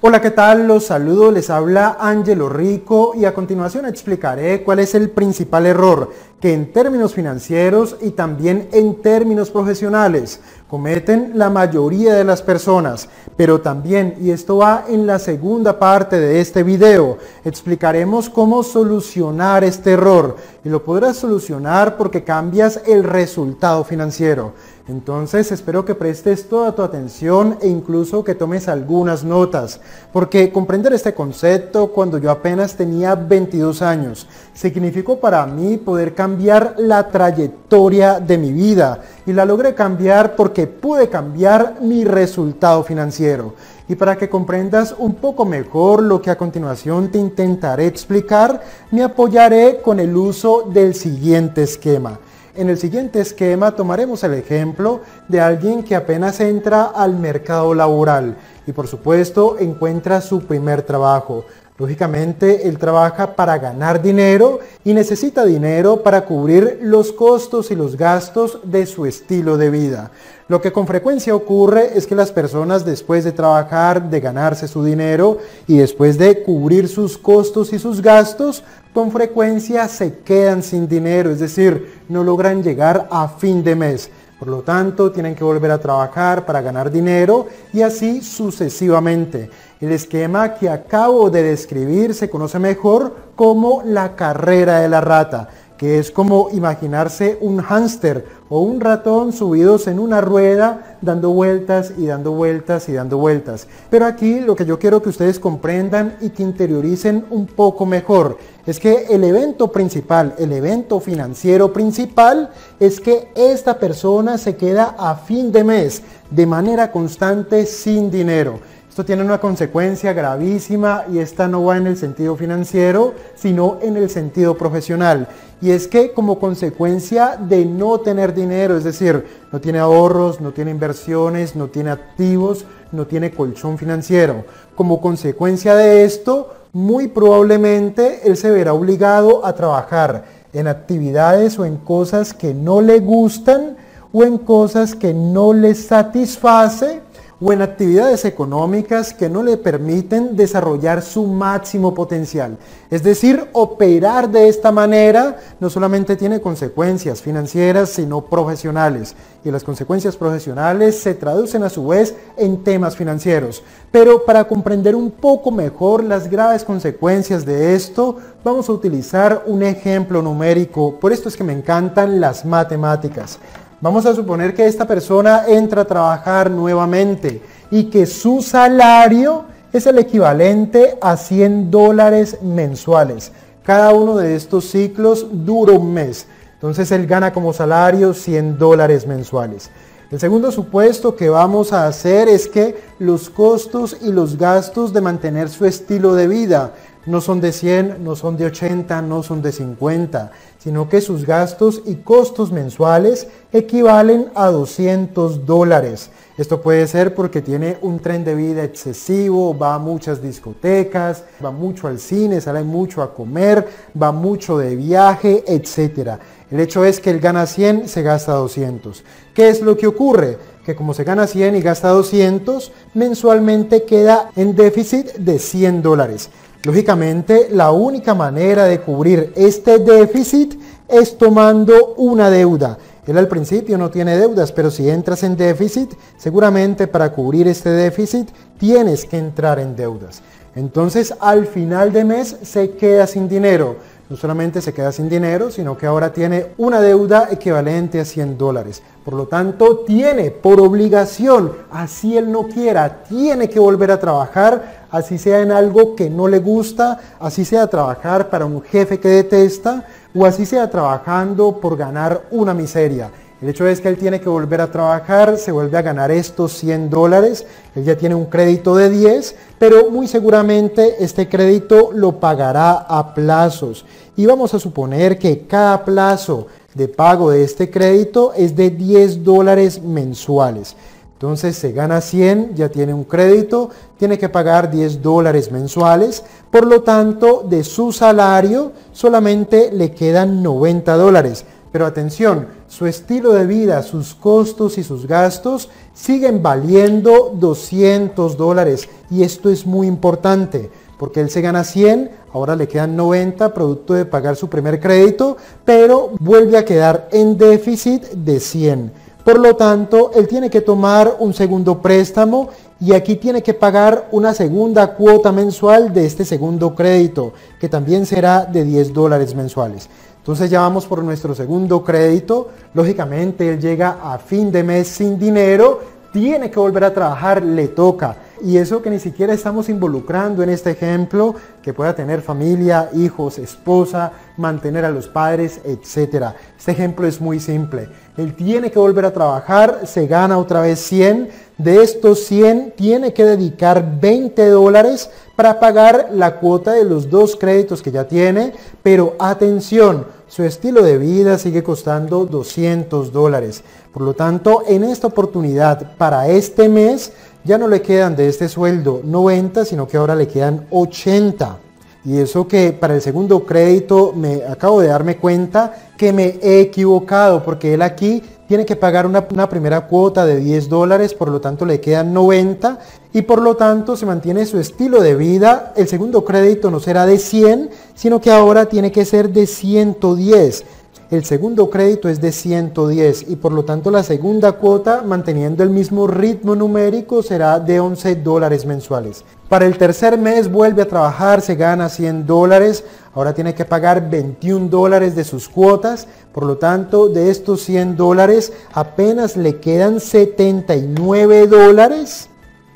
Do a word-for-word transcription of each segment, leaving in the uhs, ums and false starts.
Hola, ¿qué tal? Los saludo, les habla Ángelo Rico y a continuación explicaré cuál es el principal error que en términos financieros y también en términos profesionales cometen la mayoría de las personas. Pero también, y esto va en la segunda parte de este video, explicaremos cómo solucionar este error y lo podrás solucionar porque cambias el resultado financiero. Entonces espero que prestes toda tu atención e incluso que tomes algunas notas, porque comprender este concepto cuando yo apenas tenía veintidós años significó para mí poder cambiar la trayectoria de mi vida y la logré cambiar porque pude cambiar mi resultado financiero. Y para que comprendas un poco mejor lo que a continuación te intentaré explicar, me apoyaré con el uso del siguiente esquema. En el siguiente esquema tomaremos el ejemplo de alguien que apenas entra al mercado laboral y por supuesto encuentra su primer trabajo. Lógicamente él trabaja para ganar dinero y necesita dinero para cubrir los costos y los gastos de su estilo de vida. Lo que con frecuencia ocurre es que las personas después de trabajar, de ganarse su dinero y después de cubrir sus costos y sus gastos, con frecuencia se quedan sin dinero, es decir, no logran llegar a fin de mes. Por lo tanto, tienen que volver a trabajar para ganar dinero y así sucesivamente. El esquema que acabo de describir se conoce mejor como la carrera de la rata, que es como imaginarse un hámster o un ratón subidos en una rueda dando vueltas y dando vueltas y dando vueltas. Pero aquí lo que yo quiero que ustedes comprendan y que interioricen un poco mejor es que el evento principal, el evento financiero principal es que esta persona se queda a fin de mes de manera constante sin dinero. Esto tiene una consecuencia gravísima y esta no va en el sentido financiero, sino en el sentido profesional. Y es que como consecuencia de no tener dinero, es decir, no tiene ahorros, no tiene inversiones, no tiene activos, no tiene colchón financiero. Como consecuencia de esto, muy probablemente él se verá obligado a trabajar en actividades o en cosas que no le gustan o en cosas que no le satisface, o en actividades económicas que no le permiten desarrollar su máximo potencial. Es decir, operar de esta manera no solamente tiene consecuencias financieras, sino profesionales. Y las consecuencias profesionales se traducen a su vez en temas financieros. Pero para comprender un poco mejor las graves consecuencias de esto, vamos a utilizar un ejemplo numérico. Por esto es que me encantan las matemáticas. Vamos a suponer que esta persona entra a trabajar nuevamente y que su salario es el equivalente a cien dólares mensuales. Cada uno de estos ciclos dura un mes. Entonces él gana como salario cien dólares mensuales. El segundo supuesto que vamos a hacer es que los costos y los gastos de mantener su estilo de vida no son de cien, no son de ochenta, no son de cincuenta, sino que sus gastos y costos mensuales equivalen a doscientos dólares. Esto puede ser porque tiene un tren de vida excesivo, va a muchas discotecas, va mucho al cine, sale mucho a comer, va mucho de viaje, etcétera. El hecho es que él gana cien, se gasta doscientos. ¿Qué es lo que ocurre? Que como se gana cien y gasta doscientos, mensualmente queda en déficit de cien dólares. Lógicamente, la única manera de cubrir este déficit es tomando una deuda. Él al principio no tiene deudas, pero si entras en déficit, seguramente para cubrir este déficit tienes que entrar en deudas. Entonces, al final de mes se queda sin dinero. No solamente se queda sin dinero, sino que ahora tiene una deuda equivalente a cien dólares. Por lo tanto, tiene por obligación, así él no quiera, tiene que volver a trabajar, así sea en algo que no le gusta, así sea trabajar para un jefe que detesta, o así sea trabajando por ganar una miseria. El hecho es que él tiene que volver a trabajar, se vuelve a ganar estos cien dólares, él ya tiene un crédito de diez, pero muy seguramente este crédito lo pagará a plazos. Y vamos a suponer que cada plazo de pago de este crédito es de diez dólares mensuales. Entonces se gana cien, ya tiene un crédito, tiene que pagar diez dólares mensuales, por lo tanto de su salario solamente le quedan noventa dólares. Pero atención, su estilo de vida, sus costos y sus gastos siguen valiendo doscientos dólares. Y esto es muy importante, porque él se gana cien, ahora le quedan noventa producto de pagar su primer crédito, pero vuelve a quedar en déficit de cien. Por lo tanto, él tiene que tomar un segundo préstamo y aquí tiene que pagar una segunda cuota mensual de este segundo crédito, que también será de diez dólares mensuales. Entonces ya vamos por nuestro segundo crédito. Lógicamente él llega a fin de mes sin dinero, tiene que volver a trabajar, le toca. Y eso que ni siquiera estamos involucrando en este ejemplo, que pueda tener familia, hijos, esposa, mantener a los padres, etcétera. Este ejemplo es muy simple. Él tiene que volver a trabajar, se gana otra vez cien. De estos cien tiene que dedicar veinte dólares para pagar la cuota de los dos créditos que ya tiene. Pero atención, su estilo de vida sigue costando doscientos dólares. Por lo tanto, en esta oportunidad, para este mes, ya no le quedan de este sueldo noventa, sino que ahora le quedan ochenta. Y eso que para el segundo crédito me acabo de darme cuenta que me he equivocado, porque él aquí tiene que pagar una, una primera cuota de diez dólares, por lo tanto le quedan noventa y por lo tanto se mantiene su estilo de vida. El segundo crédito no será de cien, sino que ahora tiene que ser de ciento diez. El segundo crédito es de ciento diez y por lo tanto la segunda cuota, manteniendo el mismo ritmo numérico, será de once dólares mensuales. Para el tercer mes vuelve a trabajar, se gana cien dólares, ahora tiene que pagar veintiún dólares de sus cuotas, por lo tanto de estos cien dólares apenas le quedan setenta y nueve dólares.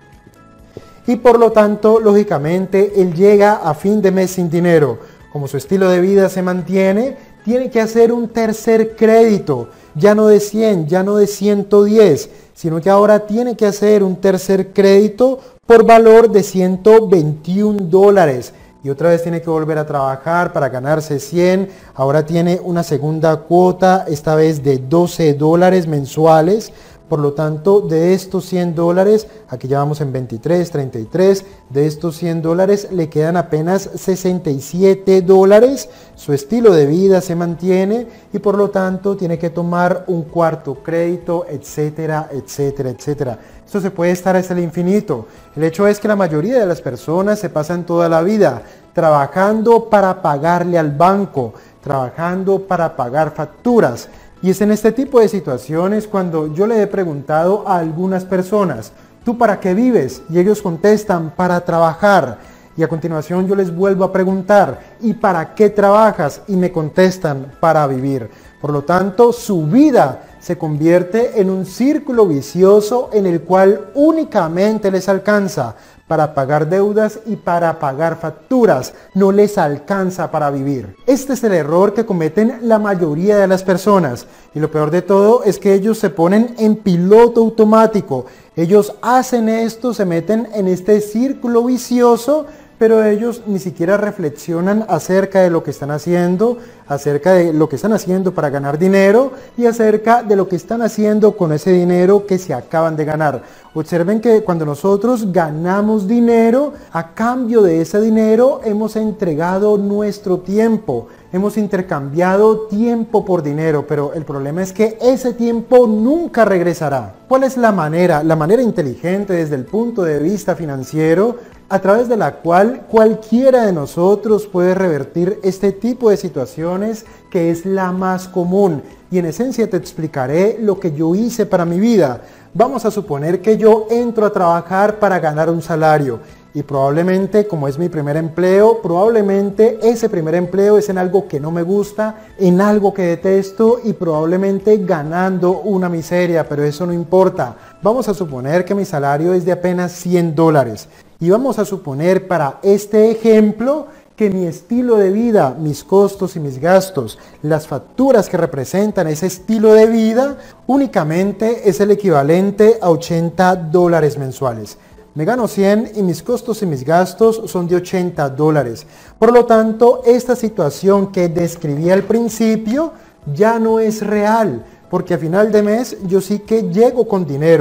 Y por lo tanto, lógicamente, él llega a fin de mes sin dinero. Como su estilo de vida se mantiene, tiene que hacer un tercer crédito, ya no de cien, ya no de ciento diez, sino que ahora tiene que hacer un tercer crédito por valor de ciento veintiún dólares. Y otra vez tiene que volver a trabajar para ganarse cien. Ahora tiene una segunda cuota, esta vez de doce dólares mensuales. Por lo tanto, de estos cien dólares, aquí ya vamos en veintitrés, treinta y tres, de estos cien dólares le quedan apenas sesenta y siete dólares. Su estilo de vida se mantiene y por lo tanto tiene que tomar un cuarto crédito, etcétera, etcétera, etcétera. Esto se puede estar hasta el infinito. El hecho es que la mayoría de las personas se pasan toda la vida trabajando para pagarle al banco, trabajando para pagar facturas. Y es en este tipo de situaciones cuando yo le he preguntado a algunas personas, ¿tú para qué vives? Y ellos contestan, para trabajar. Y a continuación yo les vuelvo a preguntar, ¿y para qué trabajas? Y me contestan, para vivir. Por lo tanto, su vida se convierte en un círculo vicioso en el cual únicamente les alcanza para pagar deudas y para pagar facturas, no les alcanza para vivir. Este es el error que cometen la mayoría de las personas y lo peor de todo es que ellos se ponen en piloto automático. Ellos hacen esto, se meten en este círculo vicioso, pero ellos ni siquiera reflexionan acerca de lo que están haciendo, acerca de lo que están haciendo para ganar dinero y acerca de lo que están haciendo con ese dinero que se acaban de ganar. Observen que cuando nosotros ganamos dinero, a cambio de ese dinero hemos entregado nuestro tiempo, hemos intercambiado tiempo por dinero, pero el problema es que ese tiempo nunca regresará. ¿Cuál es la manera? La manera inteligente desde el punto de vista financiero, a través de la cual cualquiera de nosotros puede revertir este tipo de situaciones, que es la más común. Y en esencia te explicaré lo que yo hice para mi vida. Vamos a suponer que yo entro a trabajar para ganar un salario. Y probablemente, como es mi primer empleo, probablemente ese primer empleo es en algo que no me gusta, en algo que detesto y probablemente ganando una miseria, pero eso no importa. Vamos a suponer que mi salario es de apenas cien dólares. Y vamos a suponer para este ejemplo que mi estilo de vida, mis costos y mis gastos, las facturas que representan ese estilo de vida, únicamente es el equivalente a ochenta dólares mensuales. Me gano cien y mis costos y mis gastos son de ochenta dólares. Por lo tanto, esta situación que describí al principio ya no es real, porque a final de mes yo sí que llego con dinero.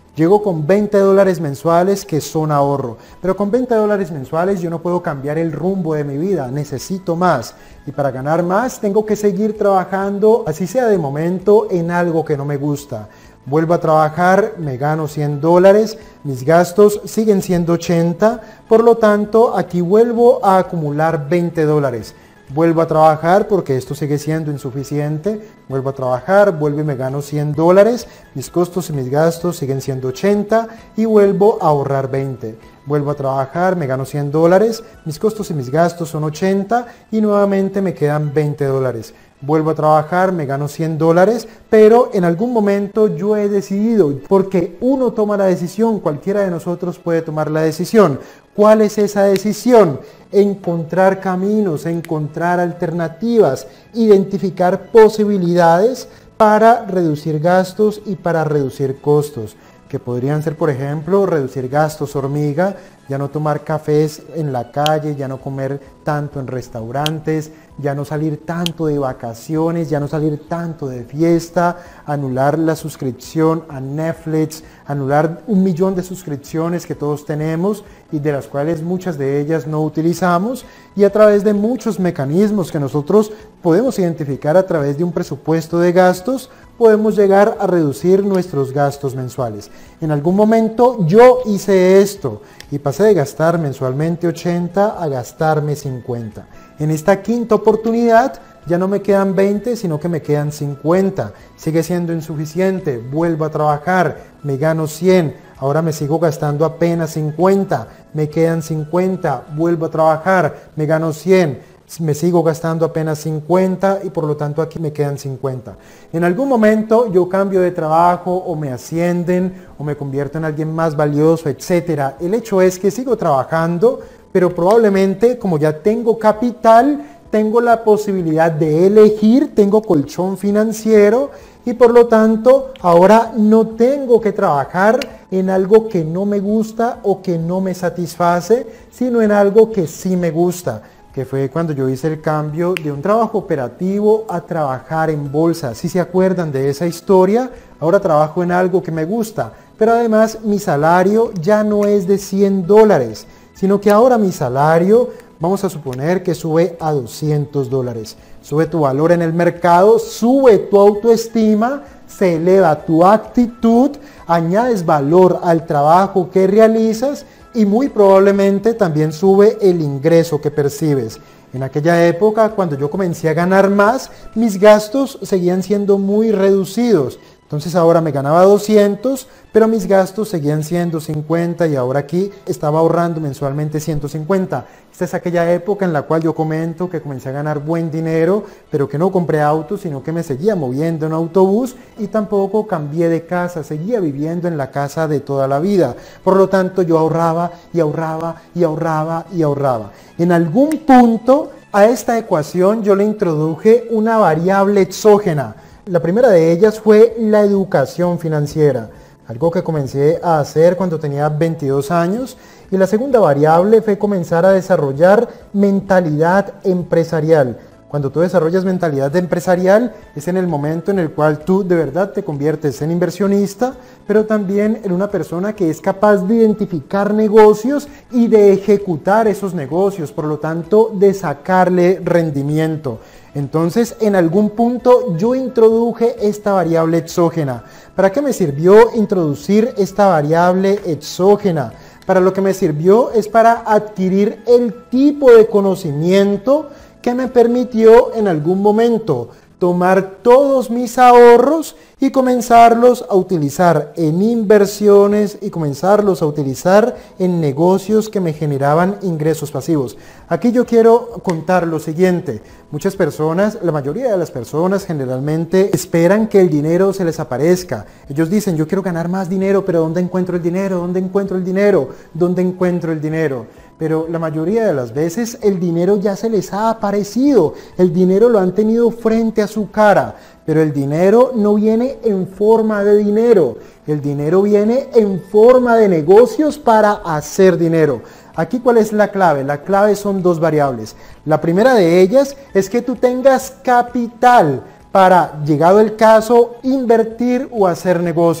Llego con veinte dólares mensuales que son ahorro, pero con veinte dólares mensuales yo no puedo cambiar el rumbo de mi vida, necesito más. Y para ganar más tengo que seguir trabajando, así sea de momento, en algo que no me gusta. Vuelvo a trabajar, me gano cien dólares, mis gastos siguen siendo ochenta, por lo tanto aquí vuelvo a acumular veinte dólares. Vuelvo a trabajar porque esto sigue siendo insuficiente, vuelvo a trabajar, vuelvo y me gano cien dólares, mis costos y mis gastos siguen siendo ochenta y vuelvo a ahorrar veinte. Vuelvo a trabajar, me gano cien dólares, mis costos y mis gastos son ochenta y nuevamente me quedan veinte dólares. Vuelvo a trabajar, me gano cien dólares, pero en algún momento yo he decidido, porque uno toma la decisión, cualquiera de nosotros puede tomar la decisión. ¿Cuál es esa decisión? Encontrar caminos, encontrar alternativas, identificar posibilidades para reducir gastos y para reducir costos, que podrían ser, por ejemplo, reducir gastos hormiga, ya no tomar cafés en la calle, ya no comer tanto en restaurantes, ya no salir tanto de vacaciones, ya no salir tanto de fiesta, anular la suscripción a Netflix, anular un millón de suscripciones que todos tenemos y de las cuales muchas de ellas no utilizamos, y a través de muchos mecanismos que nosotros podemos identificar a través de un presupuesto de gastos, podemos llegar a reducir nuestros gastos mensuales. En algún momento yo hice esto y pasé de gastar mensualmente ochenta a gastarme cincuenta. En esta quinta oportunidad ya no me quedan veinte, sino que me quedan cincuenta. Sigue siendo insuficiente, vuelvo a trabajar, me gano cien, ahora me sigo gastando apenas cincuenta, me quedan cincuenta, vuelvo a trabajar, me gano cien, me sigo gastando apenas cincuenta y por lo tanto aquí me quedan cincuenta. En algún momento yo cambio de trabajo o me ascienden o me convierto en alguien más valioso, etcétera. El hecho es que sigo trabajando, pero probablemente como ya tengo capital, tengo la posibilidad de elegir, tengo colchón financiero y por lo tanto ahora no tengo que trabajar en algo que no me gusta o que no me satisface, sino en algo que sí me gusta, que fue cuando yo hice el cambio de un trabajo operativo a trabajar en bolsa. Si se acuerdan de esa historia, ahora trabajo en algo que me gusta, pero además mi salario ya no es de cien dólares, sino que ahora mi salario, vamos a suponer que sube a doscientos dólares. Sube tu valor en el mercado, sube tu autoestima, se eleva tu actitud, añades valor al trabajo que realizas y muy probablemente también sube el ingreso que percibes. En aquella época, cuando yo comencé a ganar más, mis gastos seguían siendo muy reducidos. Entonces ahora me ganaba doscientos, pero mis gastos seguían siendo cincuenta y ahora aquí estaba ahorrando mensualmente ciento cincuenta. Esta es aquella época en la cual yo comento que comencé a ganar buen dinero, pero que no compré auto, sino que me seguía moviendo en autobús y tampoco cambié de casa, seguía viviendo en la casa de toda la vida. Por lo tanto, yo ahorraba y ahorraba y ahorraba y ahorraba. En algún punto a esta ecuación yo le introduje una variable exógena. La primera de ellas fue la educación financiera, algo que comencé a hacer cuando tenía veintidós años, y la segunda variable fue comenzar a desarrollar mentalidad empresarial. Cuando tú desarrollas mentalidad empresarial es en el momento en el cual tú de verdad te conviertes en inversionista, pero también en una persona que es capaz de identificar negocios y de ejecutar esos negocios, por lo tanto de sacarle rendimiento. Entonces, en algún punto yo introduje esta variable exógena. ¿Para qué me sirvió introducir esta variable exógena? Para lo que me sirvió es para adquirir el tipo de conocimiento que me permitió en algún momento tomar todos mis ahorros y comenzarlos a utilizar en inversiones y comenzarlos a utilizar en negocios que me generaban ingresos pasivos. Aquí yo quiero contar lo siguiente. Muchas personas, la mayoría de las personas generalmente esperan que el dinero se les aparezca. Ellos dicen, yo quiero ganar más dinero, pero ¿dónde encuentro el dinero? ¿Dónde encuentro el dinero? ¿Dónde encuentro el dinero? Pero la mayoría de las veces el dinero ya se les ha aparecido, el dinero lo han tenido frente a su cara, pero el dinero no viene en forma de dinero, el dinero viene en forma de negocios para hacer dinero. Aquí, ¿cuál es la clave? La clave son dos variables. La primera de ellas es que tú tengas capital para, llegado el caso, invertir o hacer negocios.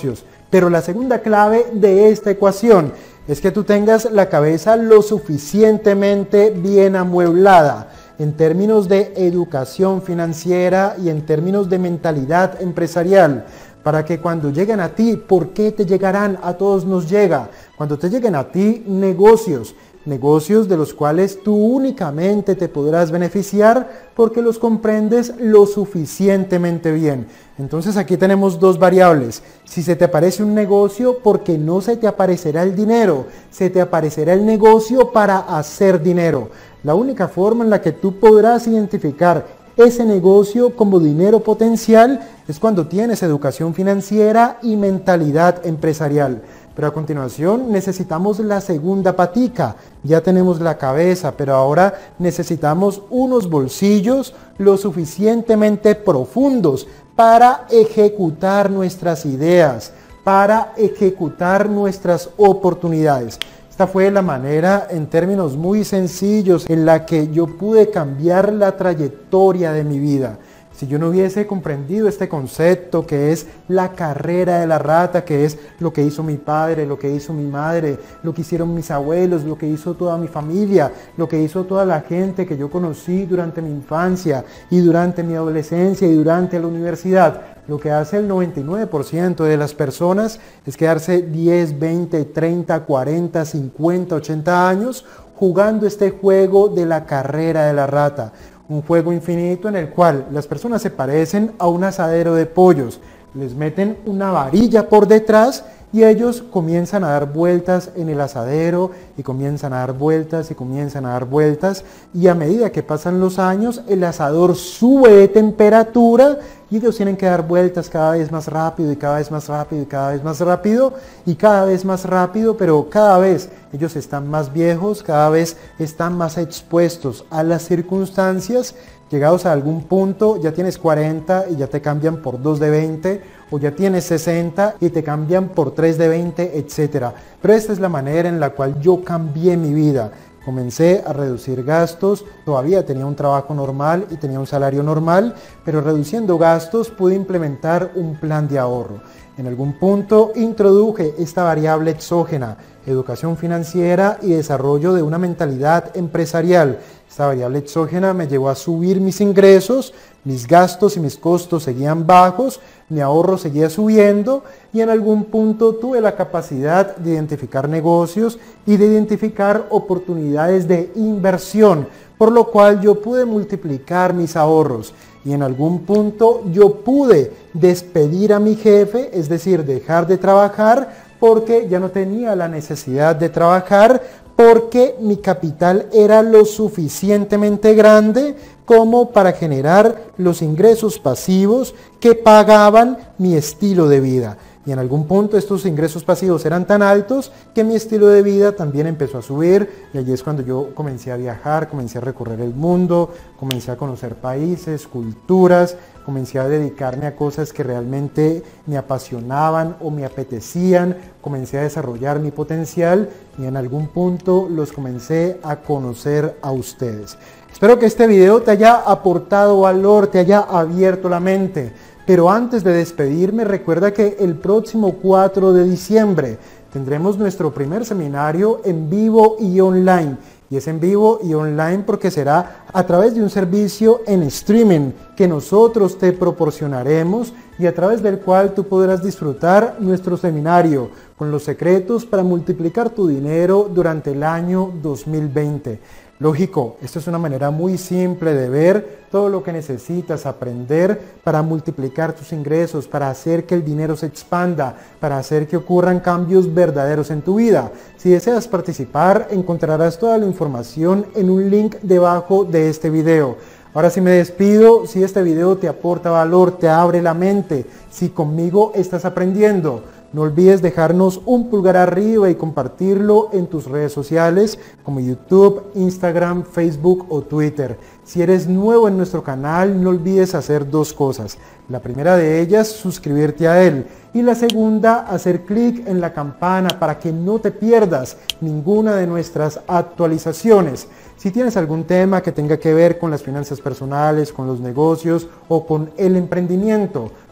Pero la segunda clave de esta ecuación es que tú tengas la cabeza lo suficientemente bien amueblada en términos de educación financiera y en términos de mentalidad empresarial, para que cuando lleguen a ti, ¿por qué te llegarán? A todos nos llega. Cuando te lleguen a ti negocios, negocios de los cuales tú únicamente te podrás beneficiar porque los comprendes lo suficientemente bien. Entonces aquí tenemos dos variables. Si se te aparece un negocio, porque no se te aparecerá el dinero, se te aparecerá el negocio para hacer dinero. La única forma en la que tú podrás identificar ese negocio como dinero potencial es cuando tienes educación financiera y mentalidad empresarial. Pero a continuación necesitamos la segunda patica. Ya tenemos la cabeza, pero ahora necesitamos unos bolsillos lo suficientemente profundos para ejecutar nuestras ideas, para ejecutar nuestras oportunidades. Esta fue la manera, en términos muy sencillos, en la que yo pude cambiar la trayectoria de mi vida. Si yo no hubiese comprendido este concepto que es la carrera de la rata, que es lo que hizo mi padre, lo que hizo mi madre, lo que hicieron mis abuelos, lo que hizo toda mi familia, lo que hizo toda la gente que yo conocí durante mi infancia y durante mi adolescencia y durante la universidad, lo que hace el noventa y nueve por ciento de las personas es quedarse diez, veinte, treinta, cuarenta, cincuenta, ochenta años jugando este juego de la carrera de la rata. Un juego infinito en el cual las personas se parecen a un asadero de pollos, les meten una varilla por detrás y ellos comienzan a dar vueltas en el asadero y comienzan a dar vueltas y comienzan a dar vueltas y a medida que pasan los años el asador sube de temperatura y ellos tienen que dar vueltas cada vez más rápido y cada vez más rápido y cada vez más rápido y cada vez más rápido, pero cada vez ellos están más viejos, cada vez están más expuestos a las circunstancias. Llegados a algún punto ya tienes cuarenta y ya te cambian por dos de veinte, o ya tienes sesenta y te cambian por tres de veinte, etcétera. Pero esta es la manera en la cual yo cambié mi vida. Comencé a reducir gastos, todavía tenía un trabajo normal y tenía un salario normal, pero reduciendo gastos pude implementar un plan de ahorro. En algún punto introduje esta variable exógena, educación financiera y desarrollo de una mentalidad empresarial. Esta variable exógena me llevó a subir mis ingresos, mis gastos y mis costos seguían bajos, mi ahorro seguía subiendo y en algún punto tuve la capacidad de identificar negocios y de identificar oportunidades de inversión, por lo cual yo pude multiplicar mis ahorros y en algún punto yo pude despedir a mi jefe, es decir, dejar de trabajar porque ya no tenía la necesidad de trabajar, porque mi capital era lo suficientemente grande como para generar los ingresos pasivos que pagaban mi estilo de vida. Y en algún punto estos ingresos pasivos eran tan altos que mi estilo de vida también empezó a subir y allí es cuando yo comencé a viajar, comencé a recorrer el mundo, comencé a conocer países, culturas, comencé a dedicarme a cosas que realmente me apasionaban o me apetecían, comencé a desarrollar mi potencial y en algún punto los comencé a conocer a ustedes. Espero que este video te haya aportado valor, te haya abierto la mente. Pero antes de despedirme, recuerda que el próximo cuatro de diciembre tendremos nuestro primer seminario en vivo y online. Y es en vivo y online porque será a través de un servicio en streaming que nosotros te proporcionaremos y a través del cual tú podrás disfrutar nuestro seminario con los secretos para multiplicar tu dinero durante el año dos mil veinte. Lógico, esto es una manera muy simple de ver todo lo que necesitas aprender para multiplicar tus ingresos, para hacer que el dinero se expanda, para hacer que ocurran cambios verdaderos en tu vida. Si deseas participar, encontrarás toda la información en un link debajo de este video. Ahora sí me despido. Si este video te aporta valor, te abre la mente, si conmigo estás aprendiendo, no olvides dejarnos un pulgar arriba y compartirlo en tus redes sociales como YouTube, Instagram, Facebook o Twitter. Si eres nuevo en nuestro canal, no olvides hacer dos cosas. La primera de ellas, suscribirte a él. Y la segunda, hacer clic en la campana para que no te pierdas ninguna de nuestras actualizaciones. Si tienes algún tema que tenga que ver con las finanzas personales, con los negocios o con el emprendimiento,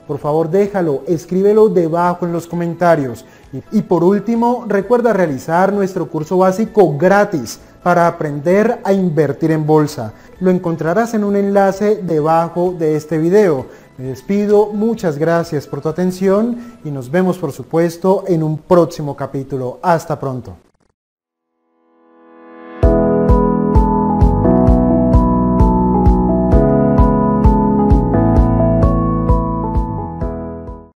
Por favor déjalo, escríbelo debajo en los comentarios. Y, y por último, recuerda realizar nuestro curso básico gratis para aprender a invertir en bolsa. Lo encontrarás en un enlace debajo de este video. Me despido, muchas gracias por tu atención y nos vemos por supuesto en un próximo capítulo. Hasta pronto.